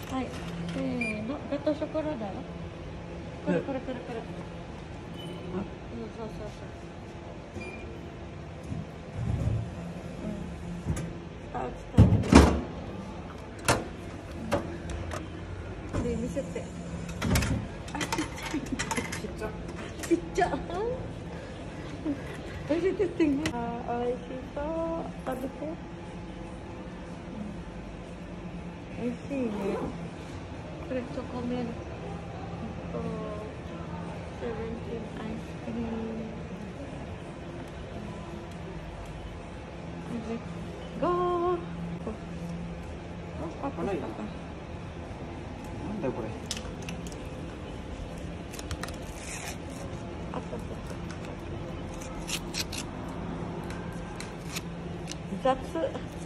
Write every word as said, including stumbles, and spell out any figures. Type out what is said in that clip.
はい、せーの、ガトーショコラだよ。これこれこれこれ。うん、そうそうそう。うん。あ、ちょっと。で、見せて。あ、ちっちゃい。ちっちゃ。ちっちゃ。見せてってね。あ、美味しそう。食べて。美味しいね。これチョコミルクとセブンティーンアイスクリーム。ゴー。 あ、ない。なんだよこれ。 あった。雑。